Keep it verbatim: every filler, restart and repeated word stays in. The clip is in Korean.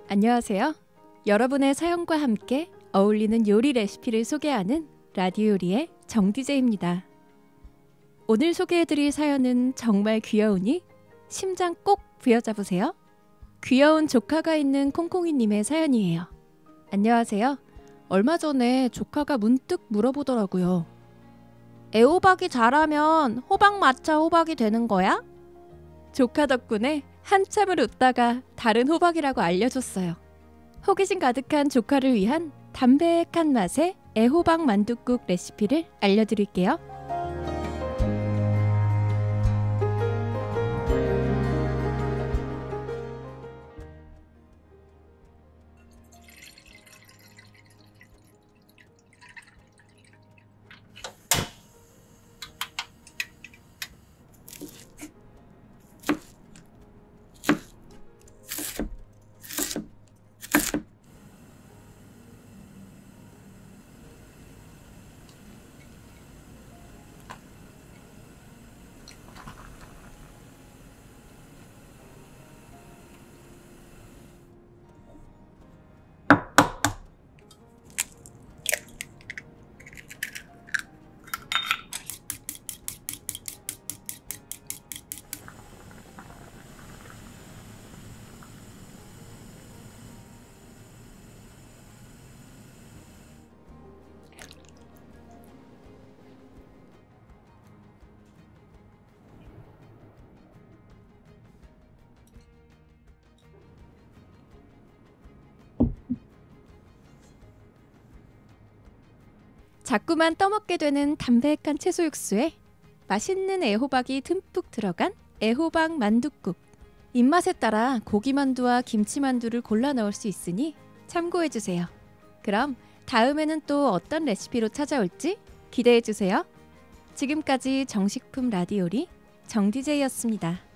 안녕하세요. 여러분의 사연과 함께 어울리는 요리 레시피를 소개하는 라디오리의 정디제이입니다. 오늘 소개해드릴 사연은 정말 귀여우니 심장 꼭 부여잡으세요. 귀여운 조카가 있는 콩콩이님의 사연이에요. 안녕하세요. 얼마 전에 조카가 문득 물어보더라고요. 애호박이 자라면 호박마차 호박이 되는 거야? 조카 덕분에 한참을 웃다가 다른 호박이라고 알려줬어요. 호기심 가득한 조카를 위한 담백한 맛의 애호박 만둣국 레시피를 알려드릴게요. 자꾸만 떠먹게 되는 담백한 채소 육수에 맛있는 애호박이 듬뿍 들어간 애호박 만둣국. 입맛에 따라 고기만두와 김치만두를 골라 넣을 수 있으니 참고해주세요. 그럼 다음에는 또 어떤 레시피로 찾아올지 기대해주세요. 지금까지 정식품 라디오리 정디제이였습니다.